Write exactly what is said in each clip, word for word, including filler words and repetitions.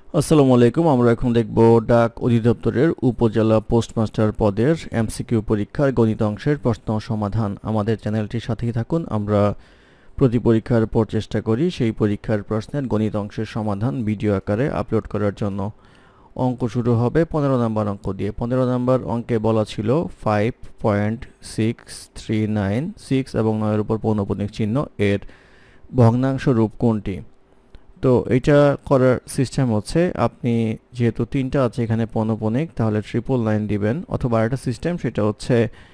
আসসালামু আলাইকুম। আমরা এখন দেখব ডাক অধিদপ্তরের উপজেলা পোস্টমাস্টার পদের এমসিকিউ পরীক্ষার গণিত অংশের প্রশ্ন সমাধান। আমাদের চ্যানেলটির সাথেই থাকুন। আমরা প্রতি পরীক্ষার পর চেষ্টা করি সেই পরীক্ষার প্রশ্নের গণিত অংশের সমাধান ভিডিও আকারে আপলোড করার জন্য। অঙ্ক শুরু হবে পনেরো নম্বর অঙ্ক দিয়ে। পনেরো নম্বর অঙ্কে বলা ছিল five point six three nine six এবং নয়ের উপর পৌনঃপুনিক চিহ্ন এর ভগ্নাংশ রূপ কোনটি। তো এটা করার সিস্টেম হচ্ছে, আপনি যেহেতু তিনটা আছে এখানে পৌনঃপুনিক, তাহলে ট্রিপল নাইন দিবেন, অথবা একটা সিস্টেম সেটা হচ্ছে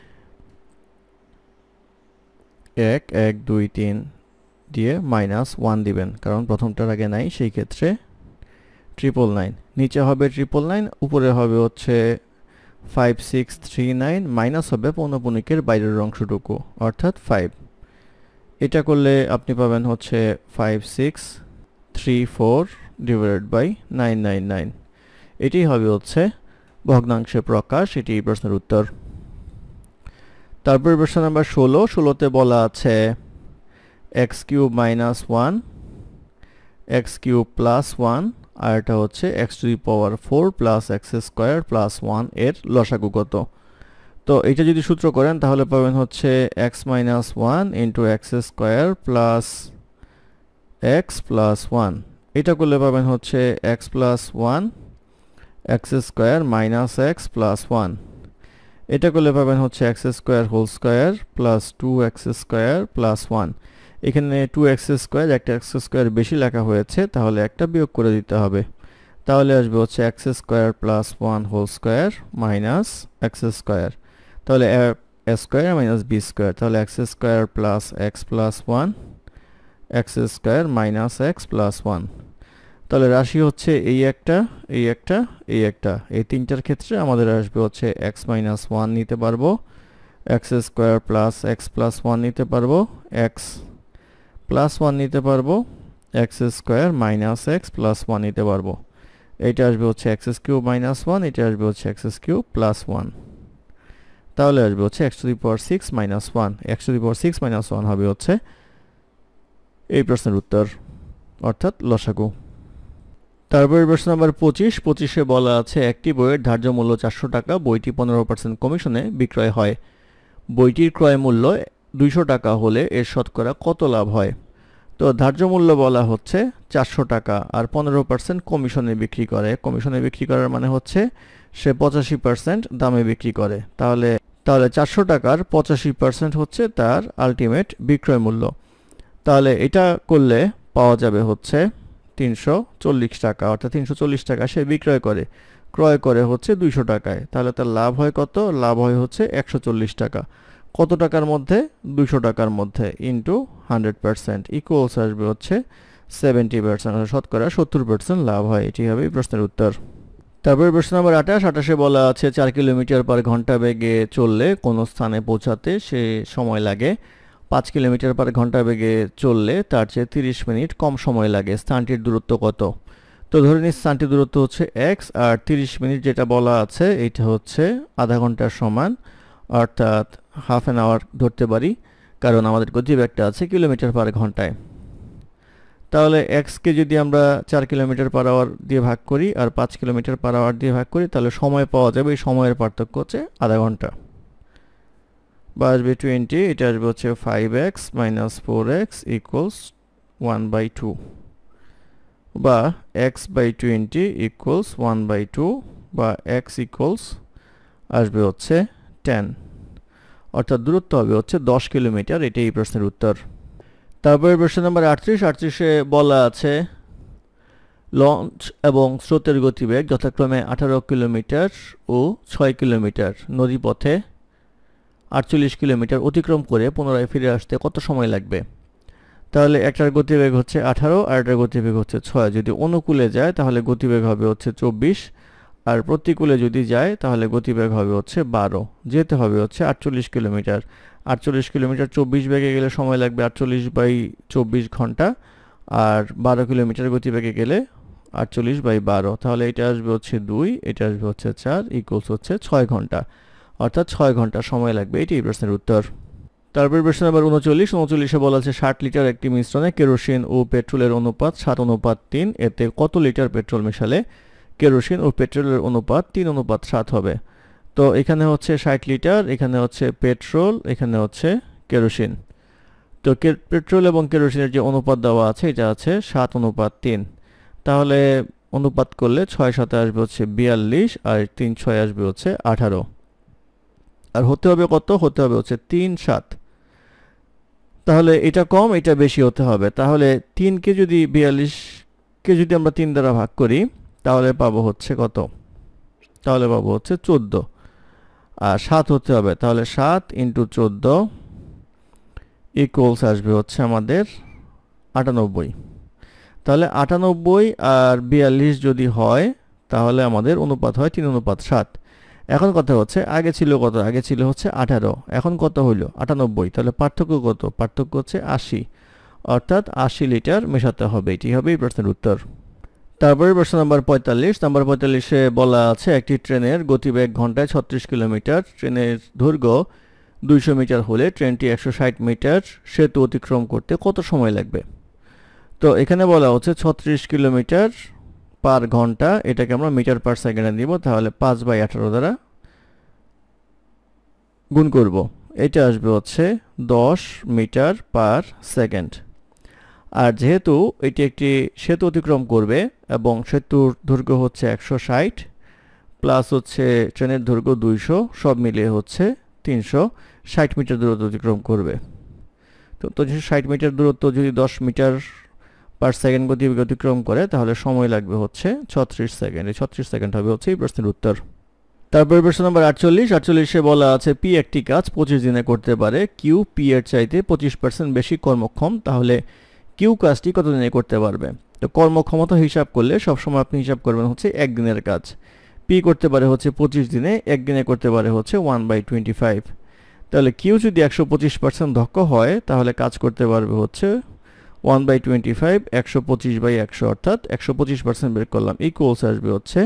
এক এক দুই তিন দিয়ে মাইনাস ওয়ান দিবেন, কারণ প্রথমটার আগে নাই, সেই ক্ষেত্রে ট্রিপল নাইন। নিচে হবে ট্রিপল নাইন, উপরে হবে হচ্ছে five six three nine, minus হবে পৌনঃপুনিকের বাইরের অংশটুকু অর্থাৎ ফাইভ। এটা করলে আপনি পাবেন হচ্ছে five six three four divided by nine nine nine. এটি হবে হচ্ছে ভগ্নাংশের প্রকাশ। এটি এই প্রশ্নের উত্তর। তারপর প্রশ্ন নাম্বার ষোলো। ষোলোতে বলা আছে x cube minus one, x cube plus one, আর এটা হচ্ছে x to the power four plus x square plus one এর লসাগু কত। তো এটা যদি সূত্র করেন তাহলে পাবেন হচ্ছে x minus one into x square plus x plus one. এটা করলে পাবেন হচ্ছে x plus one x square minus x plus one. এটা করলে পাবেন হচ্ছে x square whole square plus two x square plus one. এখানে টু এক্স স্কোয়ার, একটা এক্স স্কোয়ার বেশি লেখা হয়েছে, তাহলে একটা বিয়োগ করে দিতে হবে। তাহলে আসবে হচ্ছে x square plus one whole square minus x square. তাহলে a square minus b square, তাহলে x square plus x plus one, x square minus x plus one. তাহলে রাশি হচ্ছে এই একটা, এই একটা, এই একটা, এই তিনটার ক্ষেত্রে আমাদের আসবে হচ্ছে এক্স মাইনাস ওয়ান নিতে পারবো, x square plus x plus one নিতে পারবো, এক্স প্লাস ওয়ান নিতে পারবো, x square minus x plus one নিতে পারবো। এইটা আসবে হচ্ছে এক্স কিউব মাইনাস ওয়ান, এটা আসবে হচ্ছে এক্স কিউব প্লাস ওয়ান। তাহলে আসবে হচ্ছে x to the power six minus one. X to the power six minus one হবে হচ্ছে এই প্রশ্নের উত্তর, অর্থাৎ লসাগু। তারপরে প্রশ্ন নাম্বার পঁচিশ। পঁচিশে বলা আছে একটি বইয়ের ধার্য মূল্য চারশো টাকা, বইটি পনেরো পার্সেন্ট কমিশনে বিক্রয় হয়। বইটির ক্রয় মূল্য দুইশো টাকা হলে এর শতকরা কত লাভ হয়। তো ধার্য মূল্য বলা হচ্ছে চারশো টাকা, আর পনেরো পার্সেন্ট কমিশনে বিক্রি করে। কমিশনে বিক্রি করার মানে হচ্ছে সে পঁচাশি পার্সেন্ট দামে বিক্রি করে। তাহলে তাহলে চারশো টাকার পঁচাশি পার্সেন্ট হচ্ছে তার আলটিমেট বিক্রয় মূল্য। তাহলে এটা করলে পাওয়া যাবে হচ্ছে তিনশো চল্লিশ টাকা, অর্থাৎ তিনশো চল্লিশ টাকা সে বিক্রয় করে, ক্রয় করে হচ্ছে দুইশো টাকায়। তাহলে তার লাভ হয় কত? লাভ হয় হচ্ছে একশো চল্লিশ টাকা। কত টাকার মধ্যে? দুইশো টাকার মধ্যে, ইন্টু হান্ড্রেড পার্সেন্ট ইকুয়ালস আসবে হচ্ছে সেভেন্টি পার্সেন্ট, শতকরা সত্তর পার্সেন্ট লাভ হয়। এটি হবে এই প্রশ্নের উত্তর। তারপরে প্রশ্ন নম্বর আঠাশ। আঠাশে বলা আছে চার কিলোমিটার পার ঘন্টা বেগে চললে কোনো স্থানে পৌঁছাতে সে সময় লাগে পাঁচ কিলোমিটার পার ঘন্টা বেগে চললে তার চেয়ে তিরিশ মিনিট কম সময় লাগে। স্থানটির দূরত্ব কত? তো ধরে নিই স্থানটির দূরত্ব হচ্ছে এক্স, আর তিরিশ মিনিট যেটা বলা আছে এটা হচ্ছে আধা ঘন্টার সমান, অর্থাৎ হাফ অ্যান আওয়ার ধরতে পারি, কারণ আমাদের গতিবেগটা আছে কিলোমিটার পার ঘন্টায়। তাহলে এক্সকে যদি আমরা চার কিলোমিটার পার আওয়ার দিয়ে ভাগ করি আর পাঁচ কিলোমিটার পার আওয়ার দিয়ে ভাগ করি, তাহলে সময় পাওয়া যাবে। এই সময়ের পার্থক্য হচ্ছে আধা ঘন্টা, বা আসবে টোয়েন্টি। এটা আসবে হচ্ছে five x minus four x equals one by two, বা x by twenty equals one by two, বা এক্স ইকুয়ালস আসবে হচ্ছে টেন, অর্থাৎ দূরত্ব হবে হচ্ছে দশ কিলোমিটার। এটাই এই প্রশ্নের উত্তর। তারপরে প্রশ্ন নম্বর আটত্রিশ। আটত্রিশে বলা আছে লঞ্চ এবং স্রোতের গতিবেগ যথাক্রমে আঠারো কিলোমিটার ও ছয় কিলোমিটার, নদীপথে আটচল্লিশ কিলোমিটার অতিক্রম করে পুনরায় ফিরে আসতে কত সময় লাগবে। তাহলে একটার গতিবেগ হচ্ছে আঠারো আর একটার গতিবেগ হচ্ছে ছয়। যদি অনুকূলে যায় তাহলে গতিবেগ হবে হচ্ছে চব্বিশ, আর প্রতিকূলে যদি যায় তাহলে গতিবেগ হবে হচ্ছে বারো। যেতে হবে হচ্ছে আটচল্লিশ কিলোমিটার। আটচল্লিশ কিলোমিটার চব্বিশ বেগে গেলে সময় লাগবে আটচল্লিশ বাই চব্বিশ ঘন্টা, আর বারো কিলোমিটার গতিবেগে গেলে আটচল্লিশ বাই বারো। তাহলে এটা আসবে হচ্ছে দুই, এটা আসবে হচ্ছে চার, ইকুয়ালস হচ্ছে ছয় ঘন্টা, অর্থাৎ ছয় ঘন্টা সময় লাগবে। এটি এই প্রশ্নের উত্তর। তারপর প্রশ্ন নাম্বার উনচল্লিশ উনচল্লিশে বলা আছে ষাট লিটার একটি মিশ্রণে কেরোসিন ও পেট্রোলের অনুপাত সাত অনুপাত তিন, এতে কত লিটার পেট্রোল মেশালে কেরোসিন ও পেট্রোলের অনুপাত তিন অনুপাত সাত হবে? তো এখানে হচ্ছে ষাট লিটার, এখানে হচ্ছে পেট্রোল, এখানে হচ্ছে কেরোসিন। তো পেট্রোল এবং কেরোসিনের যে অনুপাত দেওয়া আছে এটা আছে সাত অনুপাত তিন। তাহলে অনুপাত করলে ছয় সাথে আসবে হচ্ছে বিয়াল্লিশ, আর তিন ছয় আসবে হচ্ছে আঠারো। আর হতে হবে কত? হতে হবে হচ্ছে তিন সাত। তাহলে এটা কম, এটা বেশি হতে হবে। তাহলে তিনকে যদি বিয়াল্লিশকে যদি আমরা তিন দ্বারা ভাগ করি তাহলে পাবো হচ্ছে কত? তাহলে পাবো হচ্ছে চোদ্দ। আর সাত হতে হবে, তাহলে সাত ইন্টু চোদ্দ ইকুয়ালস আসবে হচ্ছে আমাদের আটানব্বই। তাহলে আটানব্বই আর বিয়াল্লিশ যদি হয় তাহলে আমাদের অনুপাত হয় তিন অনুপাত সাত। এখন কথা হচ্ছে আগে ছিল কত? আগে ছিল হচ্ছে আঠারো, এখন কত হইলো? আটানব্বই। তাহলে পার্থক্য কত? পার্থক্য হচ্ছে আশি, অর্থাৎ আশি লিটার মেশাতে হবে। এটি হবে এই প্রশ্নের উত্তর। তারপরে প্রশ্ন নাম্বার পঁয়তাল্লিশ নাম্বার পঁয়তাল্লিশে বলা আছে একটি ট্রেনের গতিবেগ ঘন্টায় ছত্রিশ কিলোমিটার, ট্রেনের দৈর্ঘ্য দুইশো মিটার হলে ট্রেনটি একশো ষাট মিটার সেতু অতিক্রম করতে কত সময় লাগবে? তো এখানে বলা হচ্ছে ছত্রিশ কিলোমিটার পার ঘন্টা, এটাকে আমরা মিটার পার সেকেন্ডে দিব। তাহলে পাঁচ বাই আঠারো দ্বারা গুণ করব, এটা আসবে হচ্ছে দশ মিটার পার সেকেন্ড। আর যেহেতু এটি একটি সেতু অতিক্রম করবে এবং সেতুর দৈর্ঘ্য হচ্ছে একশো ষাট প্লাস হচ্ছে ট্রেনের দৈর্ঘ্য দুইশো, সব মিলিয়ে হচ্ছে তিনশো ষাট মিটার দূরত্ব অতিক্রম করবে। তো তিনশো ষাট মিটার দূরত্ব যদি দশ মিটার পার সেকেন্ড গতিবেগে অতিক্রম করে তাহলে সময় লাগবে হচ্ছে ছত্রিশ সেকেন্ড। এই ছত্রিশ সেকেন্ড হবে হচ্ছে এই প্রশ্নের উত্তর। তারপরে প্রশ্ন নম্বর আটচল্লিশ আটচল্লিশে বলা আছে পি একটি কাজ পঁচিশ দিনে করতে পারে, কিউ পি এর চাইতে পঁচিশ পার্সেন্ট বেশি কর্মক্ষম, তাহলে কিউ কাজটি কত দিনে করতে পারবে? তো কর্মক্ষমতা হিসাব করলে সবসময় আপনি হিসাব করবেন হচ্ছে একদিনের কাজ। পি করতে পারে হচ্ছে পঁচিশ দিনে, একদিনে করতে পারে হচ্ছে ওয়ান বাই টোয়েন্টি ফাইভ। তাহলে কিউ যদি একশো পঁচিশ পার্সেন্ট দক্ষ হয় তাহলে কাজ করতে পারবে হচ্ছে ওয়ান বাই টোয়েন্টি ফাইভ, একশো পঁচিশ বাই একশো, অর্থাৎ একশো পঁচিশ পার্সেন্ট বের করলাম, ইকুয়ালস আসবে হচ্ছে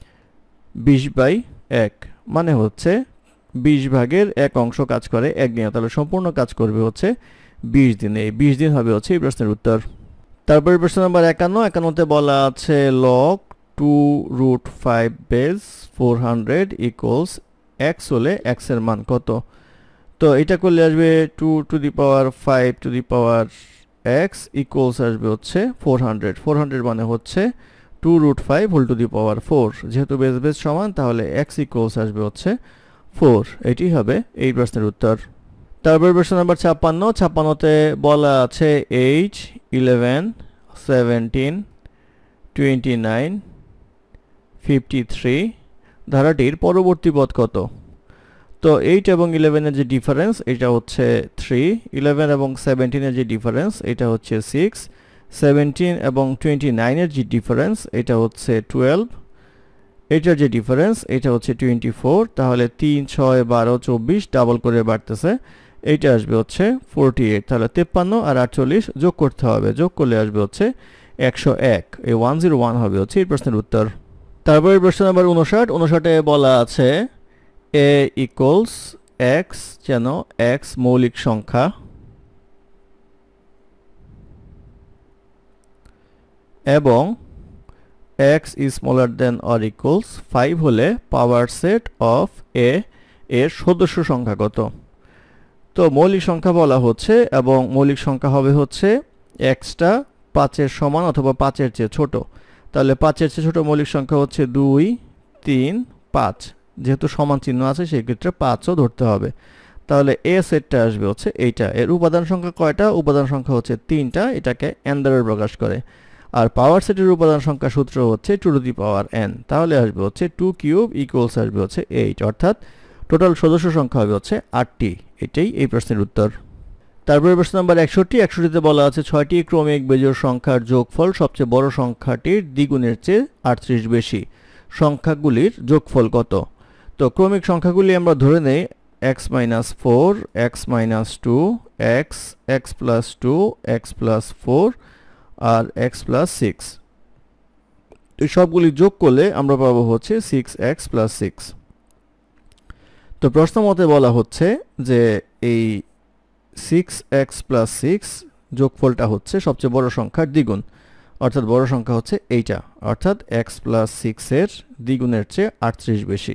বিশ বাই এক, মানে হচ্ছে বিশ ভাগের এক অংশ কাজ করে একদিনে। তাহলে সম্পূর্ণ কাজ করবে হচ্ছে বিশ দিনে। এই বিশ দিন হবে হচ্ছে এই প্রশ্নের উত্তর। তারপরে প্রশ্ন নাম্বার একান্ন একান্নতে বলা আছে log two root five base four hundred equals x হলে এক্স এর মান কত? তো এটা করলে আসবে two to the power five to the power x equals আসবে হচ্ছে ফোর হান্ড্রেড। ফোর হান্ড্রেড মানে হচ্ছে two root five whole to the power four. যেহেতু বেস বেস সমান তাহলে এক্স ইকুয়ালস আসবে হচ্ছে ফোর। এটি হবে এই প্রশ্নের উত্তর। তারপর প্রশ্ন নাম্বার ছাপ্পান্ন ছাপ্পান্নতে বলা আছে eight eleven seventeen twenty nine fifty three ধারাটির পরবর্তী পদ কত? তো এইট এবং ইলেভেনের যে ডিফারেন্স এটা হচ্ছে থ্রি, ইলেভেন এবং সেভেন্টিনের যে ডিফারেন্স এটা হচ্ছে সিক্স, সেভেন্টিন এবং টোয়েন্টি নাইনের যে ডিফারেন্স এটা হচ্ছে টুয়েলভ, এটার যে ডিফারেন্স এটা হচ্ছে টোয়েন্টি ফোর। তাহলে তিন ছয় বারো চব্বিশ ডাবল করে বাড়তেছে, এইটা আসবে হচ্ছে ফোরটি এইট। তাহলে তেপ্পান্ন আর আটচল্লিশ যোগ করতে হবে, যোগ করলে আসবে হচ্ছে একশো এক। এই ওয়ান জিরো ওয়ান হবে হচ্ছে এই প্রশ্নের উত্তর। তারপরে প্রশ্ন নাম্বার উনষাট উনষাটে বলা আছে এ ইকুয়ালস এক্স, যেন এক্স মৌলিক সংখ্যা এবং x is smaller than or equals five হলে পাওয়ার সেট অফ a এর সদস্য সংখ্যা কত? তো মৌলিক সংখ্যা বলা হচ্ছে এবং মৌলিক সংখ্যা হবে হচ্ছে xটা পাঁচের সমান অথবা পাঁচের চেয়ে ছোট। তাহলে পাঁচের চেয়ে ছোট মৌলিক সংখ্যা হচ্ছে দুই, তিন, পাঁচ। যেহেতু সমান চিহ্ন আছে সেই ক্ষেত্রে পাঁচও ধরতে হবে। তাহলে a সেটটা আসবে হচ্ছে এইটা। এর উপাদান সংখ্যা কয়টা? উপাদান সংখ্যা হচ্ছে তিনটা, এটাকে n দ্বারা প্রকাশ করে। আর পাওয়ার সেটের উপাদান সংখ্যা সূত্র হচ্ছে two to the power n। তাহলে আসবে হচ্ছে টু কিউব ইকুয়ালস আসবে হচ্ছে এইট, অর্থাৎ টোটাল সদস্য সংখ্যা হবে হচ্ছে আটটি। এটাই এই প্রশ্নের উত্তর। তারপরে প্রশ্ন নাম্বার একষট্টি একষট্টিতে বলা আছে ছয়টি ক্রমিক বেজোড় সংখ্যার যোগফল সবচেয়ে বড় সংখ্যাটির দ্বিগুণের চেয়ে আটত্রিশ বেশি, সংখ্যাগুলির যোগফল কত? তো ক্রমিক সংখ্যাগুলি আমরা ধরে নেই x minus four, x minus two, x, x plus two, x plus four আর এক্স প্লাস সিক্স। এই সবগুলি যোগ করলে আমরা পাবো হচ্ছে সিক্স এক্স প্লাস সিক্স। তো প্রশ্ন মতে বলা হচ্ছে যে এই সিক্স এক্স প্লাস সিক্স যোগফলটা হচ্ছে সবচেয়ে বড় সংখ্যার দ্বিগুণ, অর্থাৎ বড় সংখ্যা হচ্ছে এইটা, অর্থাৎ এক্স প্লাস সিক্সের দ্বিগুণের চেয়ে আটত্রিশ বেশি।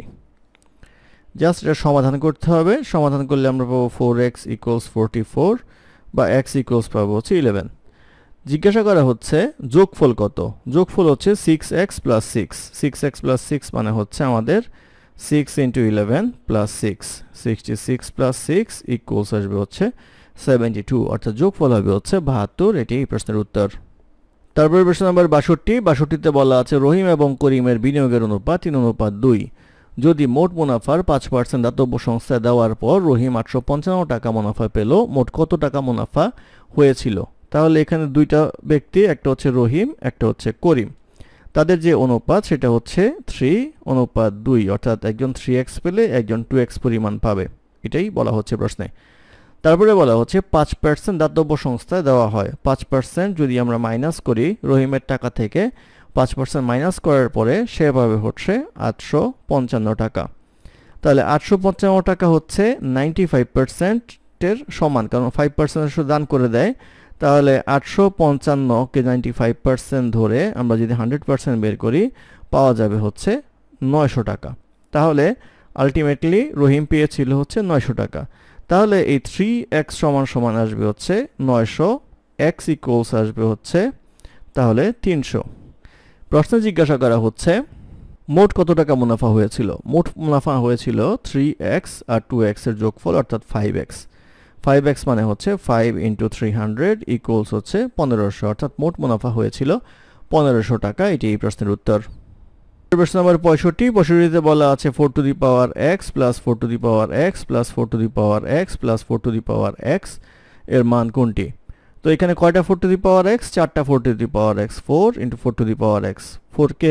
জাস্ট এটা সমাধান করতে হবে। সমাধান করলে আমরা পাবো four x equals forty four বা এক্স ইকুয়ালস পাবো হচ্ছে ইলেভেন। জিজ্ঞাসা করা হচ্ছে যোগফল কত। যোগফল হচ্ছে six x plus six. Six x plus six মানে হচ্ছে আমাদের six into eleven plus six, sixty six plus six equals আসবে হচ্ছে সেভেন্টি টু, অর্থাৎ যোগফল হবে হচ্ছে বাহাত্তর। এটি এই প্রশ্নের উত্তর। তারপরে প্রশ্ন নাম্বার বাষট্টি। বাষট্টিতে বলা আছে রহিম এবং করিমের বিনিয়োগের অনুপাত তিন অনুপাত দুই। যদি মোট মুনাফার পাঁচ পার্সেন্ট দাতব্য সংস্থায় দেওয়ার পর রহিম আটশো পঞ্চান্ন টাকা মুনাফা পেল, মোট কত টাকা মুনাফা হয়েছিল? তাহলে এখানে দুইটা ব্যক্তি, একটা হচ্ছে রহিম, একটা হচ্ছে করিম। তাদের যে অনুপাত সেটা হচ্ছে থ্রি অনুপাত দুই, অর্থাৎ একজন থ্রি এক্স পেলে একজন টু এক্স পরিমাণ পাবে, এটাই বলা হচ্ছে প্রশ্নে। তারপরে বলা হচ্ছে পাঁচ পার্সেন্ট দাতব্য সংস্থায় দেওয়া হয়। পাঁচ পার্সেন্ট যদি আমরা মাইনাস করি রহিমের টাকা থেকে, পাঁচ পার্সেন্ট মাইনাস করার পরে সে পাবে হচ্ছে আটশো পঞ্চান্ন টাকা। তাহলে আটশো পঞ্চান্ন টাকা হচ্ছে নাইনটি ফাইভ পার্সেন্টের সমান, কারণ ফাইভ পার্সেন্ট শুধু দান করে দেয়। তাহলে আটশো পঞ্চান্নকে নাইনটি ফাইভ পার্সেন্ট ধরে আমরা যদি হান্ড্রেড পার্সেন্ট বের করি পাওয়া যাবে হচ্ছে নয়শো টাকা। তাহলে আলটিমেটলি রহিম পেয়েছিল হচ্ছে নয়শো টাকা। তাহলে এই থ্রি এক্স সমান সমান আসবে হচ্ছে নয়শো, এক্স ইকুয়ালস আসবে হচ্ছে তাহলে তিনশো। প্রশ্নে জিজ্ঞাসা করা হচ্ছে মোট কত টাকা মুনাফা হয়েছিল। মোট মুনাফা হয়েছিল থ্রি এক্স আর টু এক্স এর যোগফল, অর্থাৎ ফাইভ এক্স। ফাইভ এক্স মানে হচ্ছে five into three hundred equals হচ্ছে পনেরোশো, অর্থাৎ মোট মুনাফা হয়েছিল পনেরোশো টাকা। এটি এই প্রশ্নের উত্তর। প্রশ্ন নম্বর পঁয়ষট্টি। পঁয়ষট্টিতে বলা আছে four to the power x plus four to the power x plus four to the power x plus four to the power x এর মান কোনটি? তো এখানে কয়টা four to the power x? চারটা four to the power x. Four into four to the power x. ফোরকে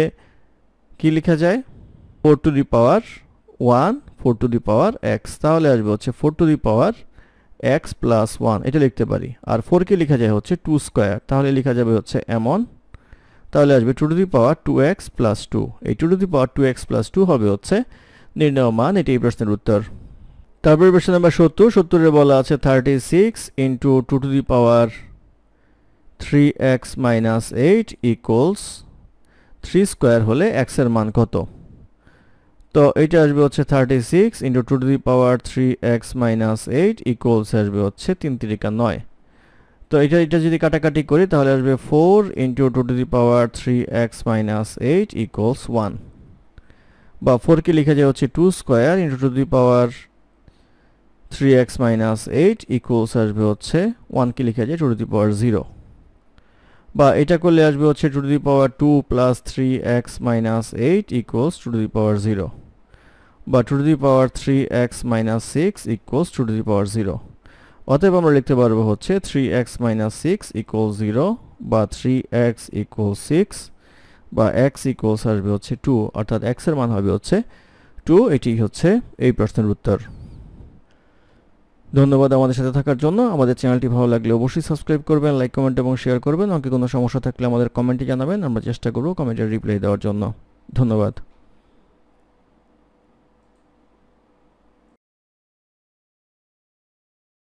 কি লেখা যায়? Four to the power one, four to the power x. তাহলে আসবে হচ্ছে four to the power x plus one, এটা লিখতে পারি। আর ফোরকে লেখা যায় হচ্ছে টু স্কোয়ার, তাহলে লেখা যাবে হচ্ছে এমন। তাহলে আসবে two to the power two x plus two. এই two to the power two x plus two হবে হচ্ছে নির্ণয় মান। এটি এই প্রশ্নের উত্তর। তারপরে প্রশ্ন নাম্বার সত্তর। সত্তরে বলা আছে thirty six into two to the power three x minus eight equals three square হলে এক্স এর মান কত? তো এটা আসবে হচ্ছে thirty six into two to the power three x minus eight equals আসবে হচ্ছে তিন তিরিকা নয়। তো এটা এটা যদি কাটাকাটি করি তাহলে আসবে four into two to the power three x minus eight equals one, বা ফোরকে লিখে যায় হচ্ছে two square into two the power three x minus eight equals আসবে হচ্ছে ওয়ানকে লিখে যায় two to the power zero, বা এটা করলে আসবে হচ্ছে two to the power two plus three x minus eight equals two to the power zero, বা two to the power three x minus six equals two to the power zero. অতএব আমরা লিখতে পারবো হচ্ছে three x minus six equal zero, বা three x equal six, বা x equals আসবে হচ্ছে টু, অর্থাৎ এক্স এর মান হবে হচ্ছে টু। এটি হচ্ছে এই প্রশ্নের উত্তর। ধন্যবাদ আমাদের সাথে থাকার জন্য। আমাদের চ্যানেলটি ভালো লাগলে অবশ্যই সাবস্ক্রাইব করবেন, লাইক, কমেন্ট এবং শেয়ার করবেন। আমাকে কোনো সমস্যা থাকলে আমাদের কমেন্টে জানাবেন, আমরা চেষ্টা করব কমেন্টের রিপ্লাই দেওয়ার জন্য। ধন্যবাদ।